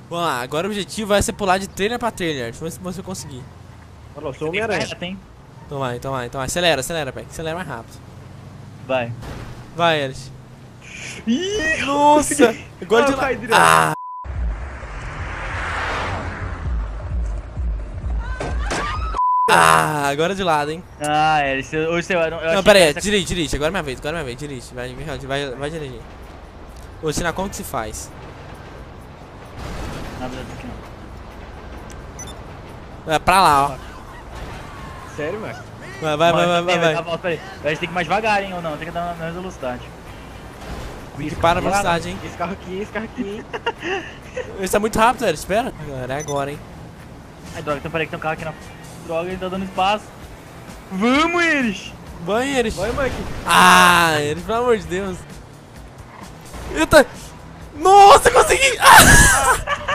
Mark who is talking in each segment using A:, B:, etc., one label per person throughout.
A: Vamos lá, agora o objetivo vai ser pular de trailer pra trailer. Deixa eu ver se você conseguir.
B: Olha, eu sou Homem-Aranha.
A: Então vai, então vai, então vai. Acelera, acelera, Peck. Acelera mais rápido.
C: Vai.
A: Vai, Elis.
C: Ih,
A: Nossa! Agora de
B: eu
A: lá.
B: caí direto.
A: Ah! Ah, agora de lado, hein?
C: Ah, hoje você vai.
A: Não, pera aí, dirige, dirige. Agora é minha vez, dirige. Vai dirigir. Vou ensinar como que se faz.
C: Não, aqui não.
A: É pra lá, ó.
B: Sério, mano?
A: Vai.
C: Peraí, a gente tem que ir mais devagar, hein, ou não? Tem que dar na velocidade.
A: Para a velocidade, hein?
B: Esse carro aqui, hein?
A: Esse tá muito rápido, velho. Espera. Agora é agora, hein?
C: Ai, droga, então peraí que tem um carro aqui na. Droga, ele tá dando espaço. Vamos, eles!
A: Vai, eles.
B: Vai, Mike.
A: Ah, eles, pelo amor de Deus. Eita! Nossa, consegui! Ah!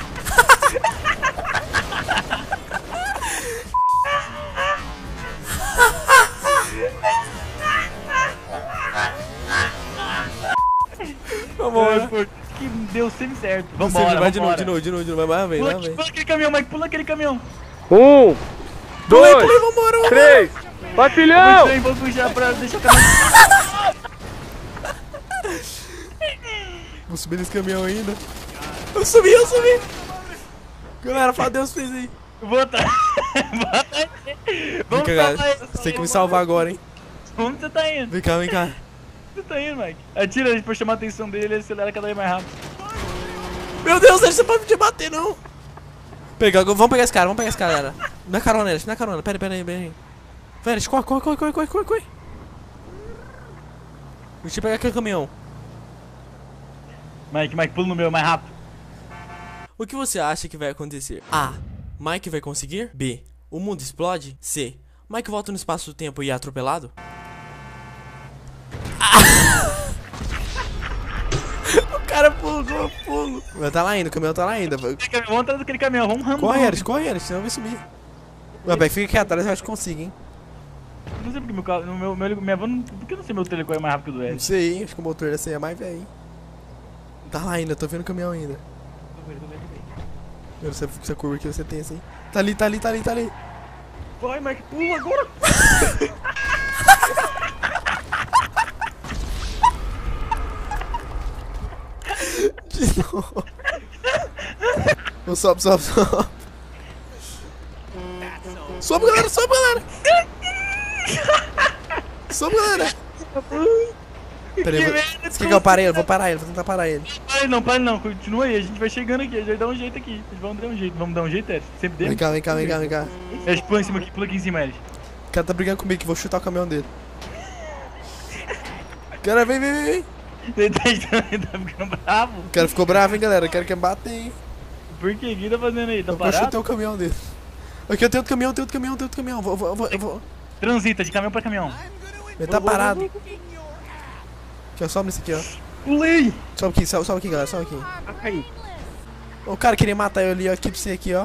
A: Vambora.
C: Que deu sempre certo. Vambora,
A: Vai de novo, vai,
C: Pula aquele caminhão, Mike, pula aquele caminhão.
B: 1, 2,
A: Vambora.
B: 3. Vai, filhão!
C: Vou puxar pra deixar o caminhão.
A: Vou subir nesse caminhão ainda. Eu subi. Galera, fala Deus fez aí.
C: Bota.
A: Vem cá, galera. Você tem que me salvar agora, hein?
C: Onde você tá indo?
A: Vem cá.
C: Onde você tá indo, Mike? Atira pra chamar a atenção dele, ele acelera cada vez mais rápido.
A: Meu Deus, você pode me bater, não. Vamos pegar esse cara, galera. Na carona, Elis, Pera aí. Velho, corre. Deixa eu pegar aquele caminhão.
C: Mike, pula no meu mais rápido.
A: O que você acha que vai acontecer? A. Mike vai conseguir? B. O mundo explode? C. Mike volta no espaço-tempo e é atropelado? O cara pulou. Mas tá lá ainda, o caminhão tá lá ainda.
C: Vamos atrás daquele caminhão, vamos ramar.
A: Corre, Elis, senão vai subir. Mas fica aqui atrás, eu acho que consigo, hein?
C: Não sei porque meu carro, minha van, por que eu não sei meu telecom é mais rápido que o do
A: Não
C: Ed?
A: sei, acho que o motor dessa aí é mais velho. Tá lá ainda, tô vendo o caminhão ainda. Eu não sei essa curva que você tem assim. Tá ali.
B: Vai, Mike, pula agora!
A: De novo. Sobe. Sobe, galera. Peraí, você quer que eu pare ele? Vou parar ele, vou tentar parar ele.
C: Pare não, continua aí, a gente vai chegando aqui, a gente vai dar um jeito aqui. Vamos dar um jeito, Ed. Sempre deu.
A: Vem cá.
C: Ed, pula aqui em cima, Ed.
A: O cara tá brigando comigo que vou chutar o caminhão dele. Cara, vem.
C: Ele tá ficando bravo.
A: O cara ficou bravo, hein, galera. O cara quer bater, hein.
C: Por quê? O que tá fazendo aí? Tá
A: Eu vou
C: parado?
A: chutar o caminhão dele. Aqui eu tenho outro caminhão. Eu vou.
C: Transita de caminhão pra caminhão.
A: Ele tá parado. Aqui, ó, sobe nesse aqui, ó.
B: Pulei!
A: Sobe aqui, galera, sobe aqui.
B: Ah, caí.
A: O cara queria matar eu ali, ó, aqui pra você aqui, ó.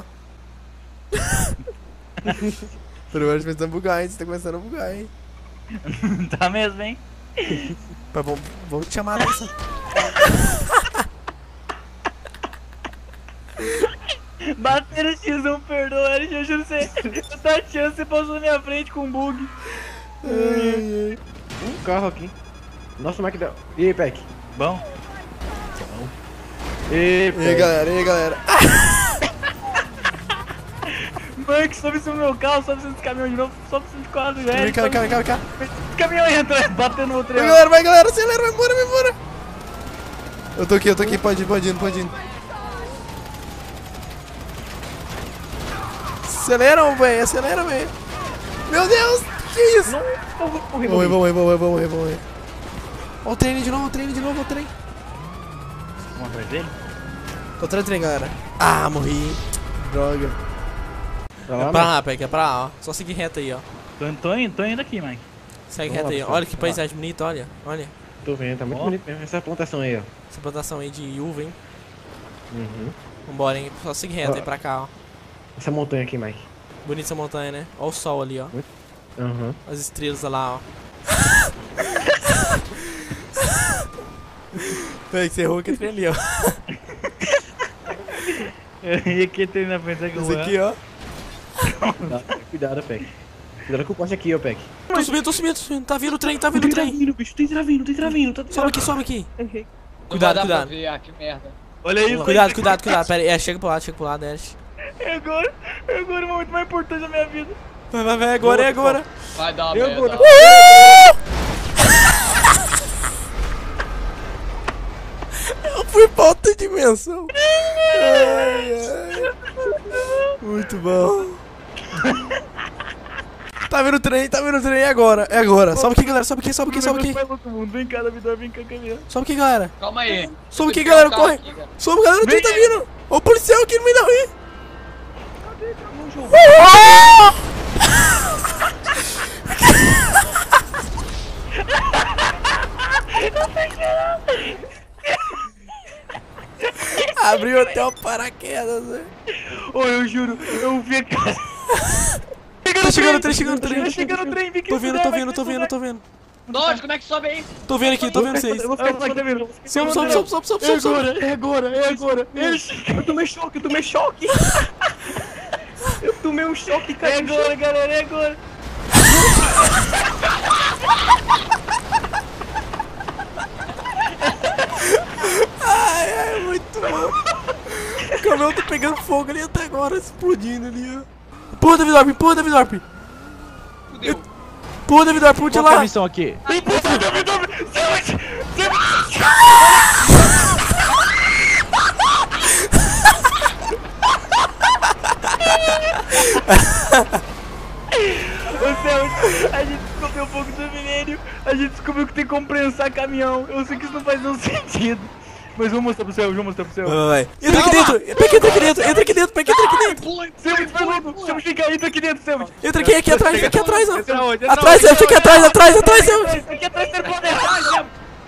A: Pelo menos começando a bugar, hein? Você tá começando a bugar, hein?
C: Tá mesmo, hein?
A: Vamos te chamar dessa.
C: Bater o X, não perdoa, Ed, eu juro você. Eu tô achando, você passou na minha frente com um bug.
B: Um carro aqui. Nossa, Mike deu. E aí, Peck?
C: Bom?
B: E
A: aí, galera.
C: Mike, sobe em cima do meu carro, sobe em cima desse caminhão de novo, sobe em cima de quadro, velho.
A: Vem cá.
C: Esse caminhão entra, batendo no outro.
A: Vai, galera, acelera, vai embora. Eu tô aqui, pode ir. Acelera, velho. Meu Deus, que isso? Vamos morrer. Ó o trem de novo, o trem.
C: Vamos atrás dele?
A: Tô atrás do trem, galera. Ah, morri. Droga. É pra lá, Peck, é pra lá, ó. Só seguir reto aí, ó.
C: Tô indo aqui, Mike.
A: Segue reto aí, ó. Olha que paisagem bonita, olha.
B: Tô vendo, tá muito bonito mesmo essa plantação aí, ó.
A: Essa plantação aí de uva, hein.
B: Uhum.
A: Vambora, hein. Só seguir reto aí pra cá, ó.
B: Essa montanha aqui, Mike.
A: Bonita essa montanha, né? Ó o sol ali, ó.
B: Uhum.
A: As estrelas lá, ó. Peraí, que você errou que trem ali, ó.
C: E aqui tem na frente que eu
A: Esse aqui, ó.
B: Cuidado, Peck. Cuidado com o poste aqui, ó, Peck.
A: Tô subindo, tô subindo, tô subindo. Tá vindo o trem, tá vindo o
B: Tem
A: trem.
B: travindo, bicho. Tem travindo, tem travindo. Tá
A: Sobe aqui, sobe aqui.
D: Não
A: Cuidado,
D: vai dar pra
A: cuidado.
D: ver, que merda.
C: Olha isso.
A: Cuidado, cuidado, cuidado. Pera aí, chega pro lado, Ash.
C: É agora o momento mais importante da minha vida.
A: Vai, agora, é agora.
D: Vai dar uma
B: Eu
D: merda.
B: vou-
A: Eu fui pra outra dimensão. Ai, ai. Muito bom. Tá vendo o trem, é agora, é agora. Sobe aqui, galera, sobe aqui.
C: Vai louco mundo. Vem cá, Davidor, vem cá, caminhão.
A: Sobe aqui, galera.
D: Calma aí.
A: Sobe aqui,
D: Tem
A: galera,
D: um carro
A: corre.
D: aqui, cara.
A: Sobe, galera, o trem tá vindo. Ó o policial aqui no meio da rua. Abriu até o paraquedas, velho.
C: Ô, eu juro, eu vi a cara.
A: Tá chegando o trem,
C: Tá chegando o trem, vi que
A: Tô
C: se
A: vendo,
C: der,
A: tô
C: vai
A: vendo,
C: se
A: tô vendo,
C: fuder.
A: tô vendo.
D: Nós, como é que sobe aí?
A: Tô vendo aqui, tô vendo vocês.
B: Eu vou ficar aqui, tá vendo?
A: Sobe, sobe, sobe, sobe, sobe, sobe, sobe.
C: É agora.
B: Eu tomei choque. Eu tomei um choque, cara.
C: É agora, galera, é agora.
A: Ai, muito bom. O caminhão tá pegando fogo ali até agora, explodindo ali, ó. Porra, David Warp,
D: Fudeu.
A: Porra, David Warp, de
B: Qual que é a
A: lá.
B: missão aqui?
C: Ô, Céu, a gente descobriu um pouco do milênio. A gente descobriu que tem como prensar caminhão. Eu sei que isso não faz nenhum sentido. Mas vamos mostrar pro céu,
A: Vai. Entra aqui dentro, Peck, entra aqui dentro, Peck, entra aqui dentro.
D: Pula,
C: Selma, Selma, fica aí, entra aqui dentro, Selma.
A: Entra aqui atrás, ó.
C: Entra onde?
A: Atrás, Selma, aqui atrás, Selma.
C: Aqui atrás tem plano
D: Ai,
C: errado.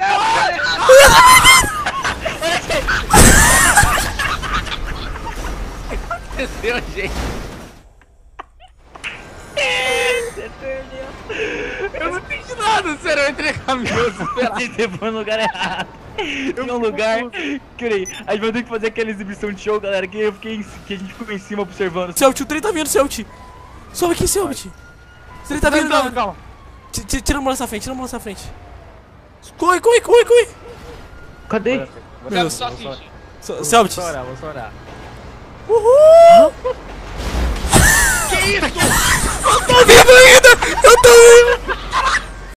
D: Desceu, gente.
C: Você perdeu. Eu não entendi nada, sério, eu entrei caminhão, você foi no lugar errado. Tem um lugar, peraí, a gente vai ter que fazer aquela exibição de show, galera, que a gente ficou em cima observando.
A: Celt, o trem tá vindo, Celt. Sobe aqui, Celt. O trem tá vindo,
C: Calma,
A: galera.
C: calma.
A: Tira a mão nessa frente, Corre.
B: Cadê?
A: Meu
D: Meu
A: Deus.
D: só assiste.
A: Celt.
B: Vou orar.
A: Uhul.
D: Que isso?
A: Eu tô vivo ainda.